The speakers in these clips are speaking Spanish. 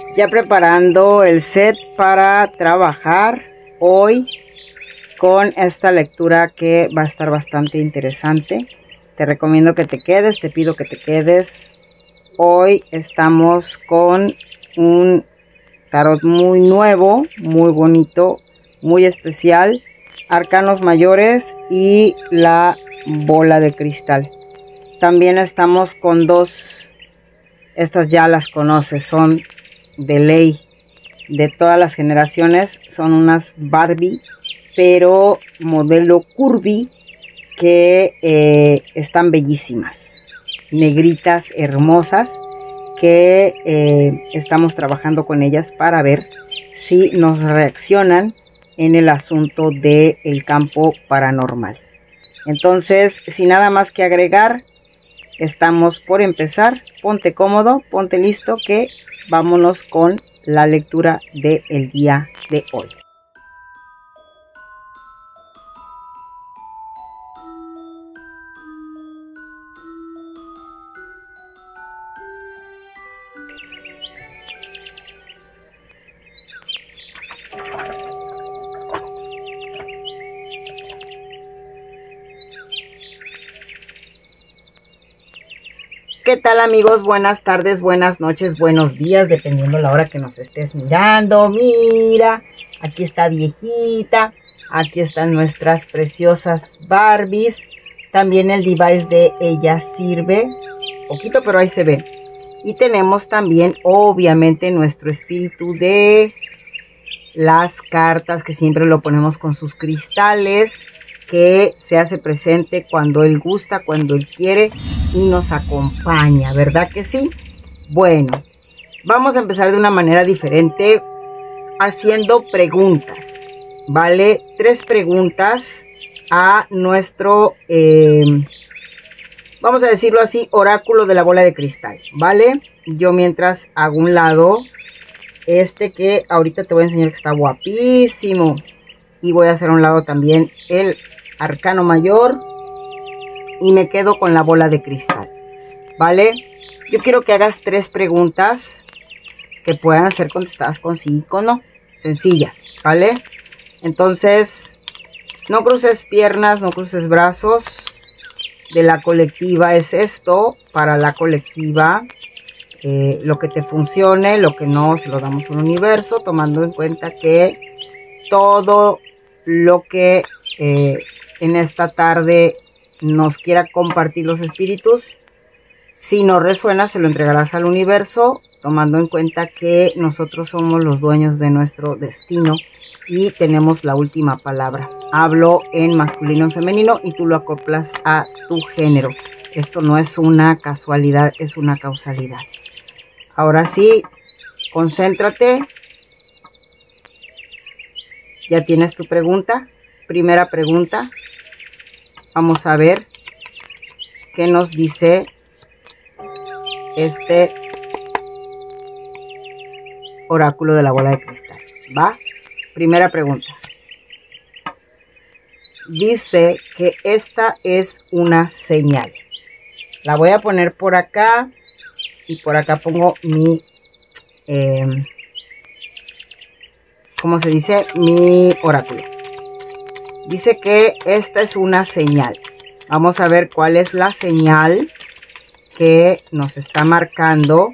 Ya preparando el set para trabajar hoy con esta lectura que va a estar bastante interesante. Te recomiendo que te quedes, te pido que te quedes. Hoy estamos con un tarot muy nuevo, muy bonito, muy especial. Arcanos mayores y la bola de cristal. También estamos con dos, estas ya las conoces, son de ley de todas las generaciones, son unas Barbie, pero modelo curvy, que están bellísimas, negritas, hermosas, que estamos trabajando con ellas para ver si nos reaccionan en el asunto del campo paranormal. Entonces, sin nada más que agregar, estamos por empezar. Ponte cómodo, ponte listo, que vámonos con la lectura del día de hoy. ¿Qué tal, amigos? Buenas tardes, buenas noches, buenos días, dependiendo la hora que nos estés mirando. Mira, aquí está viejita, aquí están nuestras preciosas Barbies. También el device de ella sirve, poquito, pero ahí se ve. Y tenemos también, obviamente, nuestro espíritu de las cartas, que siempre lo ponemos con sus cristales, que se hace presente cuando él gusta, cuando él quiere y nos acompaña, ¿verdad que sí? Bueno, vamos a empezar de una manera diferente, haciendo preguntas, ¿vale? 3 preguntas a nuestro, vamos a decirlo así, oráculo de la bola de cristal, ¿vale? Yo mientras hago un lado este que ahorita te voy a enseñar, que está guapísimo, y voy a hacer a un lado también el arcano mayor y me quedo con la bola de cristal, ¿vale? Yo quiero que hagas 3 preguntas que puedan ser contestadas con sí y con no, sencillas, ¿vale? Entonces, no cruces piernas, no cruces brazos. De la colectiva es esto, para la colectiva, lo que te funcione, lo que no, se lo damos al universo, tomando en cuenta que todo lo que en esta tarde nos quiera compartir los espíritus, si no resuena, se lo entregarás al universo, tomando en cuenta que nosotros somos los dueños de nuestro destino y tenemos la última palabra. Hablo en masculino, en femenino, y tú lo acoplas a tu género. Esto no es una casualidad, es una causalidad. Ahora sí, concéntrate. Ya tienes tu pregunta. Primera pregunta. Vamos a ver qué nos dice este oráculo de la bola de cristal. ¿Va? Primera pregunta. Dice que esta es una señal. La voy a poner por acá y por acá pongo mi, ¿cómo se dice? Mi oráculo. Dice que esta es una señal. Vamos a ver cuál es la señal que nos está marcando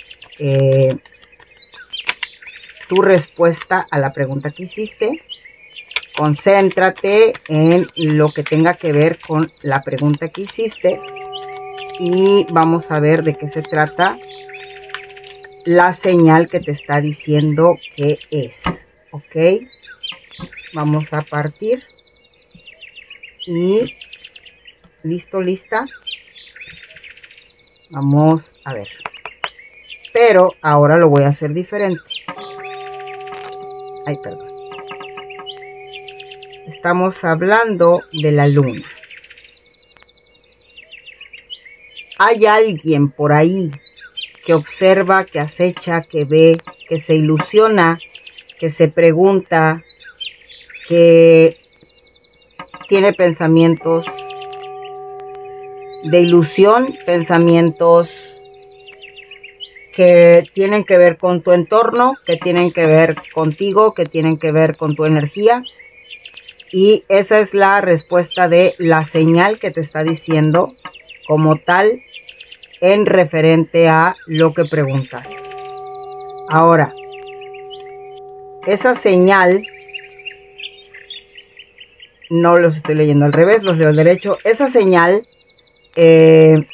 tu respuesta a la pregunta que hiciste. Concéntrate en lo que tenga que ver con la pregunta que hiciste y vamos a ver de qué se trata la señal que te está diciendo que es. ¿Ok? Vamos a partir. Y listo, lista. Vamos a ver. Pero ahora lo voy a hacer diferente. Ay, perdón. Estamos hablando de la luna. Hay alguien por ahí que observa, que acecha, que ve, que se ilusiona, que se pregunta, que tiene pensamientos de ilusión, pensamientos que tienen que ver con tu entorno, que tienen que ver contigo, que tienen que ver con tu energía. Y esa es la respuesta de la señal que te está diciendo como tal en referente a lo que preguntaste. Ahora, esa señal, no los estoy leyendo al revés, los leo al derecho. Esa señal de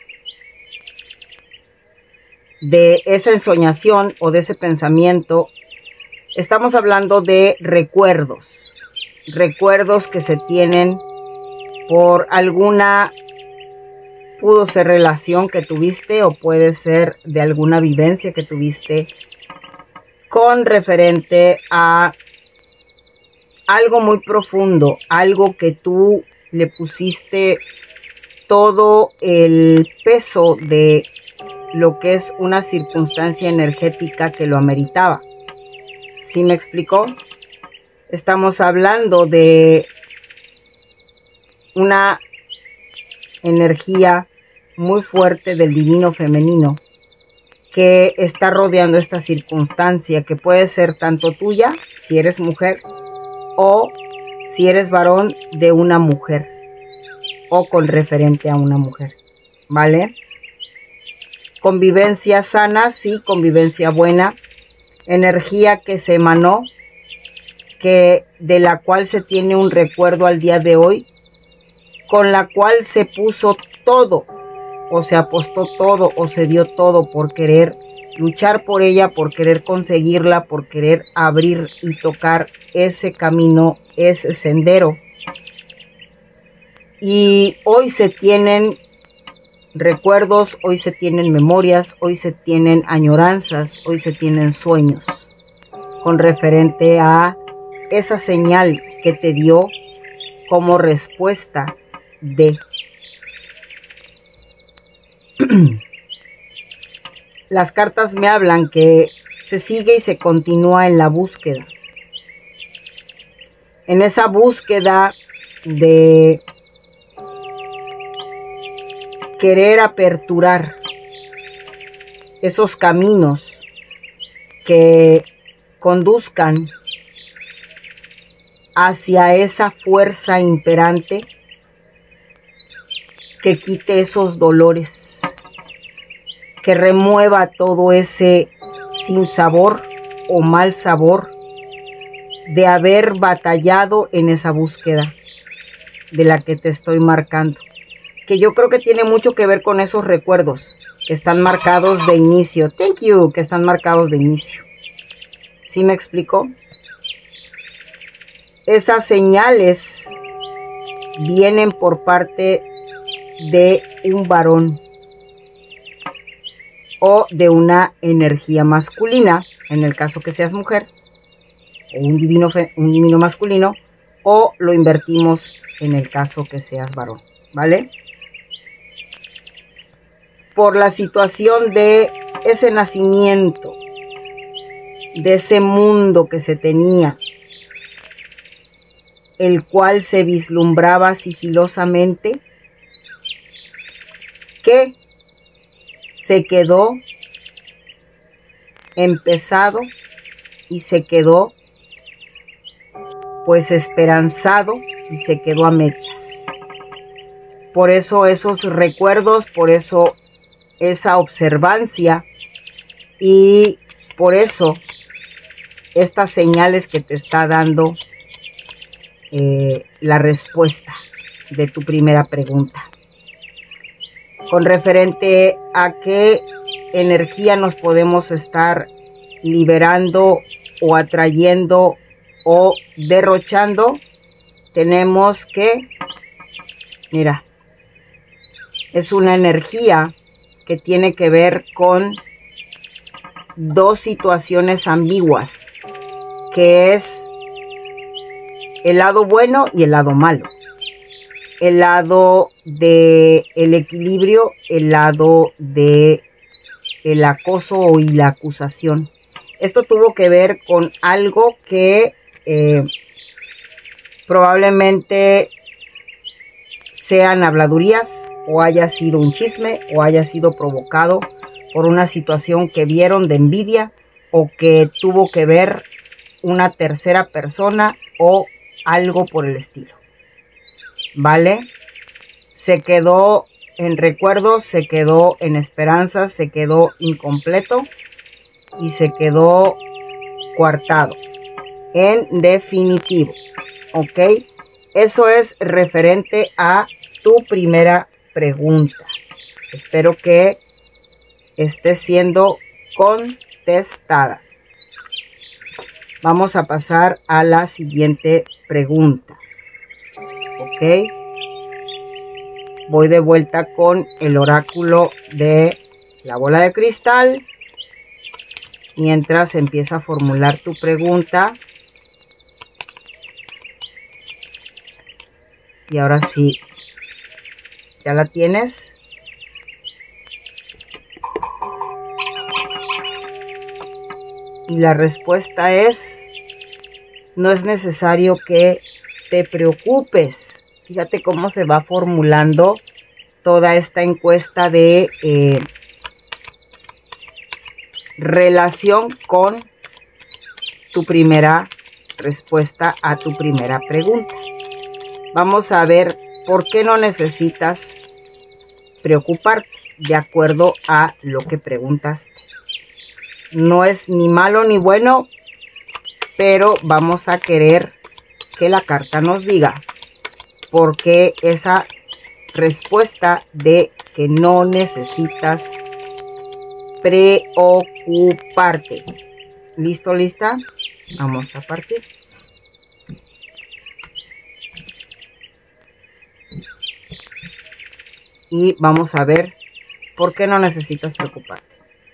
esa ensoñación o de ese pensamiento, estamos hablando de recuerdos. Recuerdos que se tienen por alguna, pudo ser relación que tuviste o puede ser de alguna vivencia que tuviste con referente a algo muy profundo, algo que tú le pusiste todo el peso de lo que es una circunstancia energética que lo ameritaba. ¿Sí me explicó? Estamos hablando de una energía muy fuerte del divino femenino que está rodeando esta circunstancia, que puede ser tanto tuya, si eres mujer, o si eres varón, de una mujer, o con referente a una mujer, ¿vale? Convivencia sana, sí, convivencia buena, energía que se emanó, que de la cual se tiene un recuerdo al día de hoy, con la cual se puso todo, o se apostó todo, o se dio todo por querer luchar por ella, por querer conseguirla, por querer abrir y tocar ese camino, ese sendero. Y hoy se tienen recuerdos, hoy se tienen memorias, hoy se tienen añoranzas, hoy se tienen sueños con referente a esa señal que te dio como respuesta de. Las cartas me hablan que se sigue y se continúa en la búsqueda. En esa búsqueda de querer aperturar esos caminos que conduzcan hacia esa fuerza imperante que quite esos dolores, que remueva todo ese sinsabor o mal sabor de haber batallado en esa búsqueda de la que te estoy marcando, que yo creo que tiene mucho que ver con esos recuerdos que están marcados de inicio. Thank you, que están marcados de inicio. ¿Sí me explico? Esas señales vienen por parte de un varón o de una energía masculina, en el caso que seas mujer, o un divino masculino, o lo invertimos en el caso que seas varón, ¿vale? Por la situación de ese nacimiento, de ese mundo que se tenía, el cual se vislumbraba sigilosamente, que se quedó empezado y se quedó pues esperanzado y se quedó a medias. Por eso esos recuerdos, por eso esa observancia y por eso estas señales que te está dando la respuesta de tu primera pregunta. Con referente a qué energía nos podemos estar liberando o atrayendo o derrochando, tenemos que, mira, es una energía que tiene que ver con dos situaciones ambiguas, que es el lado bueno y el lado malo. El lado del equilibrio, el lado de el acoso y la acusación. Esto tuvo que ver con algo que probablemente sean habladurías o haya sido un chisme o haya sido provocado por una situación que vieron de envidia o que tuvo que ver una tercera persona o algo por el estilo. ¿Vale? Se quedó en recuerdos, se quedó en esperanzas, se quedó incompleto y se quedó coartado. En definitivo, ¿ok? Eso es referente a tu primera pregunta. Espero que esté siendo contestada. Vamos a pasar a la siguiente pregunta. ¿Ok? Voy de vuelta con el oráculo de la bola de cristal. Mientras empieza a formular tu pregunta. Y ahora sí, ¿ya la tienes? Y la respuesta es, no es necesario que te preocupes. Fíjate cómo se va formulando toda esta encuesta de relación con tu primera respuesta a tu primera pregunta. Vamos a ver por qué no necesitas preocuparte de acuerdo a lo que preguntaste. No es ni malo ni bueno, pero vamos a querer que la carta nos diga por qué esa respuesta de que no necesitas preocuparte. ¿Listo, lista? Vamos a partir. Y vamos a ver por qué no necesitas preocuparte.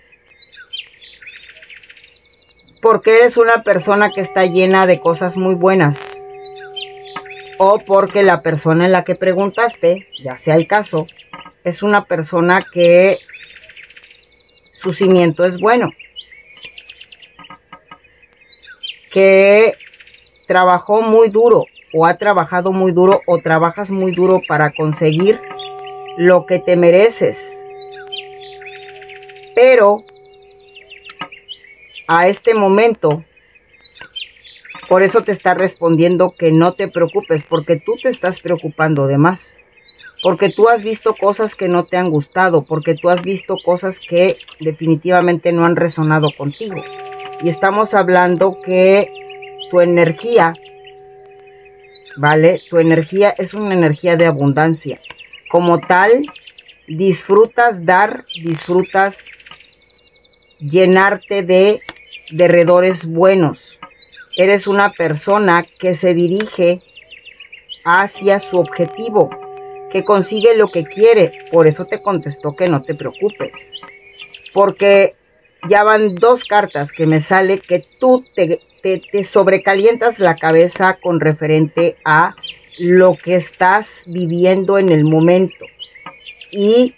Porque eres una persona que está llena de cosas muy buenas. O porque la persona en la que preguntaste, ya sea el caso, es una persona que su cimiento es bueno. Que trabajó muy duro o ha trabajado muy duro o trabajas muy duro para conseguir lo que te mereces. Pero a este momento, por eso te está respondiendo que no te preocupes, porque tú te estás preocupando de más. Porque tú has visto cosas que no te han gustado, porque tú has visto cosas que definitivamente no han resonado contigo. Y estamos hablando que tu energía, ¿vale? Tu energía es una energía de abundancia. Como tal, disfrutas dar, disfrutas llenarte de derredores buenos. Eres una persona que se dirige hacia su objetivo, que consigue lo que quiere. Por eso te contestó que no te preocupes. Porque ya van dos cartas que me sale que tú te sobrecalientas la cabeza con referente a lo que estás viviendo en el momento. Y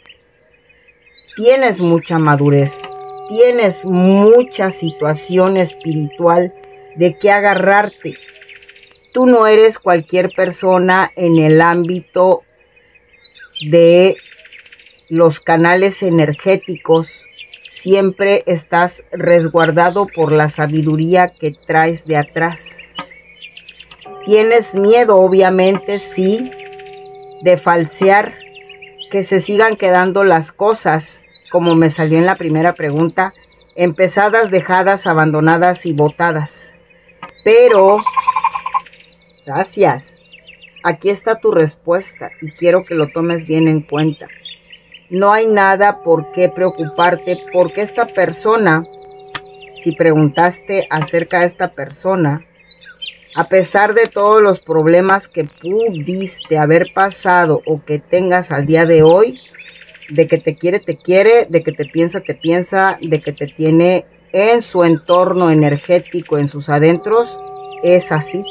tienes mucha madurez. Tienes mucha situación espiritual de qué agarrarte. Tú no eres cualquier persona en el ámbito de los canales energéticos. Siempre estás resguardado por la sabiduría que traes de atrás. Tienes miedo, obviamente, sí, de falsear, que se sigan quedando las cosas, como me salió en la primera pregunta, empezadas, dejadas, abandonadas y botadas. Pero, gracias, aquí está tu respuesta y quiero que lo tomes bien en cuenta. No hay nada por qué preocuparte, porque esta persona, si preguntaste acerca de esta persona, a pesar de todos los problemas que pudiste haber pasado o que tengas al día de hoy, de que te quiere, de que te piensa, de que te tiene en su entorno energético, en sus adentros, es así.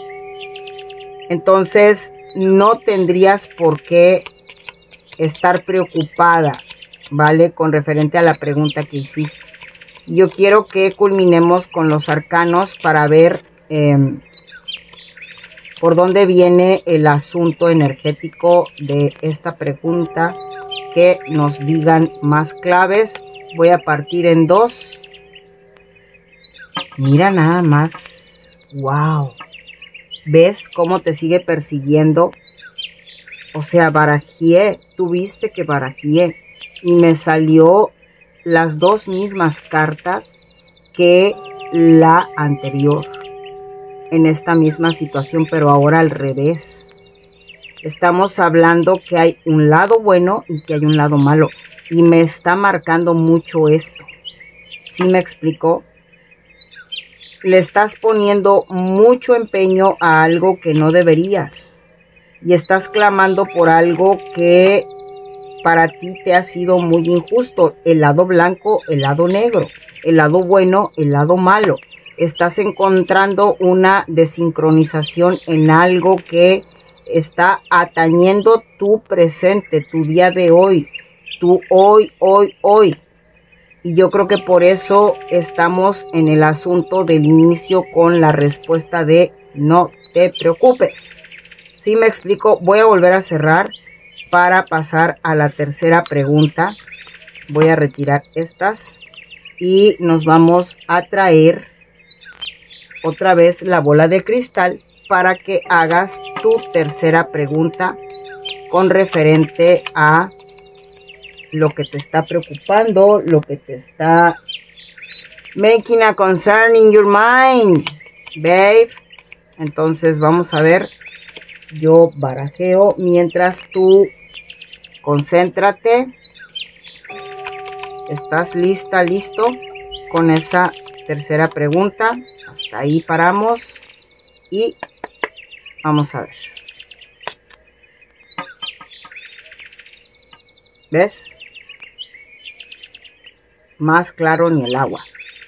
Entonces, no tendrías por qué estar preocupada, ¿vale? Con referente a la pregunta que hiciste. Yo quiero que culminemos con los arcanos para ver por dónde viene el asunto energético de esta pregunta, que nos digan más claves Voy a partir en dos. Mira nada más. Wow. ¿Ves cómo te sigue persiguiendo? O sea, barajé. Tuviste que barajé. Y me salió las dos mismas cartas que la anterior. En esta misma situación, pero ahora al revés. Estamos hablando que hay un lado bueno y que hay un lado malo. Y me está marcando mucho esto. ¿Sí me explicó? Le estás poniendo mucho empeño a algo que no deberías. Y estás clamando por algo que para ti te ha sido muy injusto. El lado blanco, el lado negro. El lado bueno, el lado malo. Estás encontrando una desincronización en algo que está atañendo tu presente, tu día de hoy. Tu hoy. Y yo creo que por eso estamos en el asunto del inicio con la respuesta de no te preocupes. ¿Sí me explico? Voy a volver a cerrar para pasar a la tercera pregunta. Voy a retirar estas y nos vamos a traer otra vez la bola de cristal para que hagas tu tercera pregunta con referente a lo que te está preocupando, lo que te está making a concern in your mind, babe. Entonces vamos a ver, yo barajeo mientras tú concéntrate. ¿Estás lista, listo con esa tercera pregunta? Hasta ahí paramos y vamos a ver. ¿Ves? Más claro ni el agua.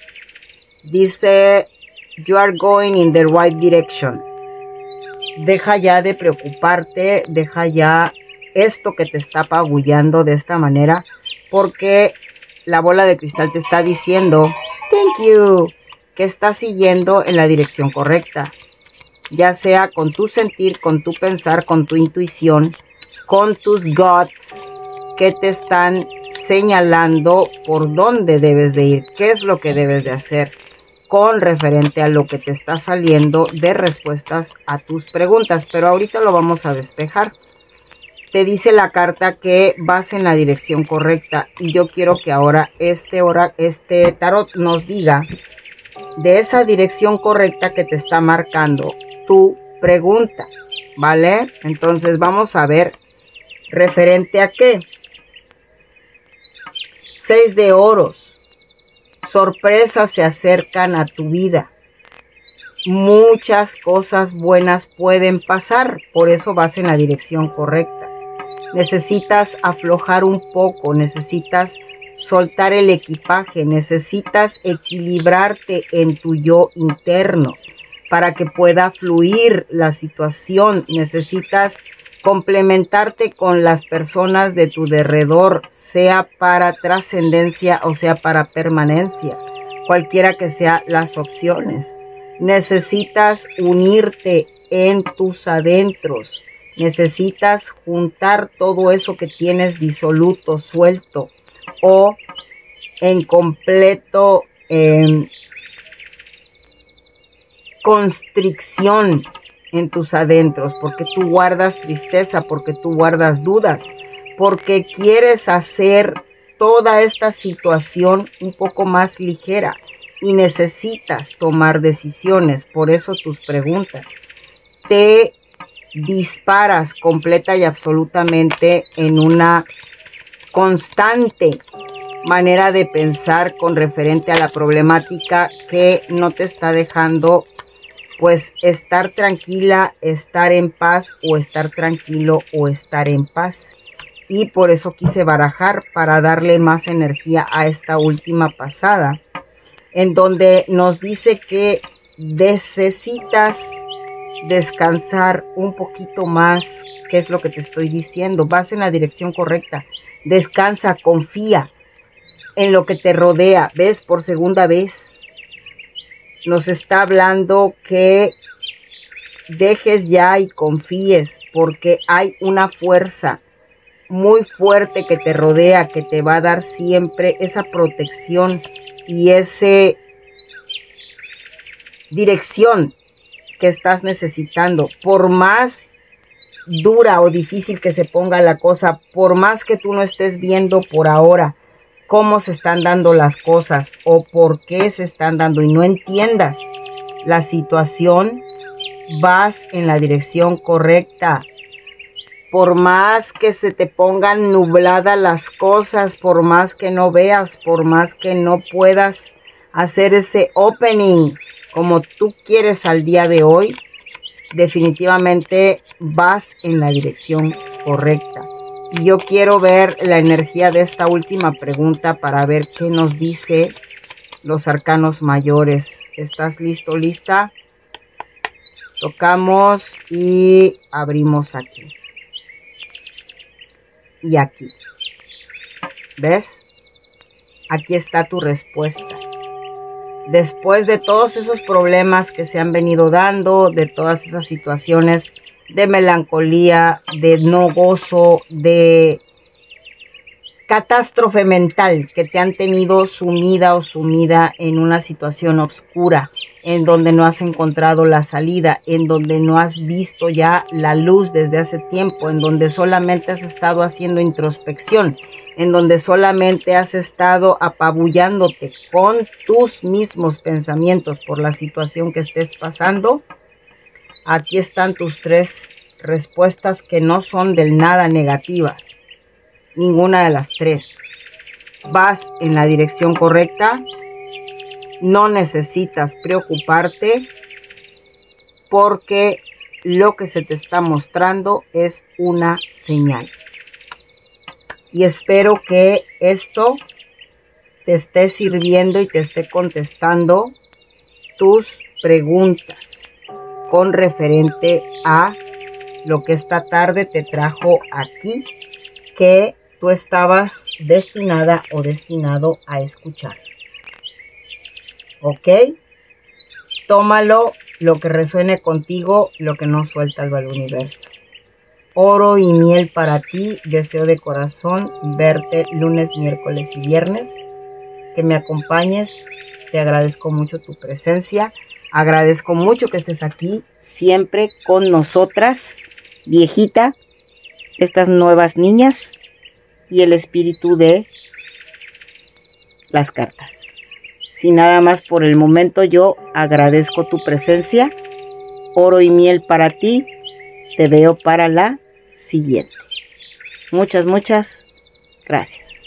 Dice, you are going in the right direction. Deja ya de preocuparte, deja ya esto que te está apabullando de esta manera, porque la bola de cristal te está diciendo, thank you, que estás siguiendo en la dirección correcta. Ya sea con tu sentir, con tu pensar, con tu intuición, con tus guts, que te están señalando por dónde debes de ir, qué es lo que debes de hacer con referente a lo que te está saliendo de respuestas a tus preguntas. Pero ahorita lo vamos a despejar. Te dice la carta que vas en la dirección correcta y yo quiero que ahora este tarot nos diga de esa dirección correcta que te está marcando tu pregunta, ¿vale? Entonces vamos a ver referente a qué. 6 de oros. Sorpresas se acercan a tu vida. Muchas cosas buenas pueden pasar, por eso vas en la dirección correcta. Necesitas aflojar un poco, necesitas soltar el equipaje, necesitas equilibrarte en tu yo interno para que pueda fluir la situación. Necesitas complementarte con las personas de tu derredor, sea para trascendencia o sea para permanencia, cualquiera que sean las opciones. Necesitas unirte en tus adentros, necesitas juntar todo eso que tienes disoluto, suelto o en completo constricción en tus adentros, porque tú guardas tristeza, porque tú guardas dudas, porque quieres hacer toda esta situación un poco más ligera y necesitas tomar decisiones. Por eso tus preguntas te disparas completa y absolutamente en una constante manera de pensar con referente a la problemática que no te está dejando pues estar tranquila, estar en paz o estar tranquilo o estar en paz. Y por eso quise barajar para darle más energía a esta última pasada, en donde nos dice que necesitas descansar un poquito más. ¿Qué es lo que te estoy diciendo? Vas en la dirección correcta. Descansa, confía en lo que te rodea. ¿Ves? Por segunda vez nos está hablando que dejes ya y confíes, porque hay una fuerza muy fuerte que te rodea, que te va a dar siempre esa protección y esa dirección que estás necesitando. Por más dura o difícil que se ponga la cosa, por más que tú no estés viendo por ahora cómo se están dando las cosas o por qué se están dando y no entiendas la situación, vas en la dirección correcta. Por más que se te pongan nubladas las cosas, por más que no veas, por más que no puedas hacer ese opening como tú quieres al día de hoy, definitivamente vas en la dirección correcta. Y yo quiero ver la energía de esta última pregunta para ver qué nos dice los arcanos mayores. ¿Estás listo, lista? Tocamos y abrimos aquí. Y aquí. ¿Ves? Aquí está tu respuesta. Después de todos esos problemas que se han venido dando, de todas esas situaciones de melancolía, de no gozo, de catástrofe mental que te han tenido sumida o sumida en una situación oscura, en donde no has encontrado la salida, en donde no has visto ya la luz desde hace tiempo, en donde solamente has estado haciendo introspección, en donde solamente has estado apabullándote con tus mismos pensamientos por la situación que estés pasando. Aquí están tus 3 respuestas que no son del nada negativas. Ninguna de las 3. Vas en la dirección correcta. No necesitas preocuparte porque lo que se te está mostrando es una señal. Y espero que esto te esté sirviendo y te esté contestando tus preguntas con referente a lo que esta tarde te trajo aquí, que tú estabas destinada o destinado a escuchar. ¿Ok? Tómalo, lo que resuene contigo, lo que no suelta al universo. Oro y miel para ti, deseo de corazón verte lunes, miércoles y viernes. Que me acompañes, te agradezco mucho tu presencia, agradezco mucho que estés aquí siempre con nosotras, viejita, estas nuevas niñas y el espíritu de las cartas. Sin nada más por el momento, yo agradezco tu presencia, oro y miel para ti, te veo para la siguiente. Muchas gracias.